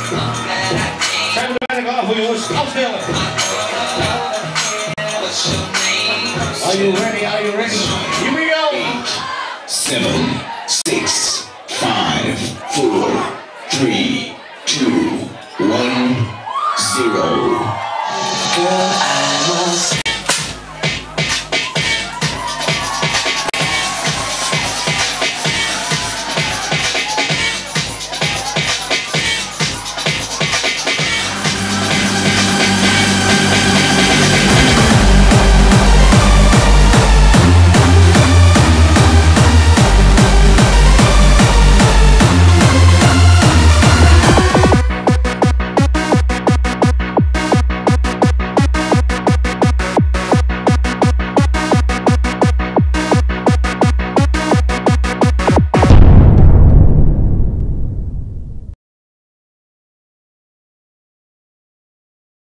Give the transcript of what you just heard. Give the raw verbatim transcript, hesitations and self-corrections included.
Zijn we er bijna klaar voor, jongens? Afstellen. Are you ready? Are you ready? Here we go! Seven, six, five, four, three.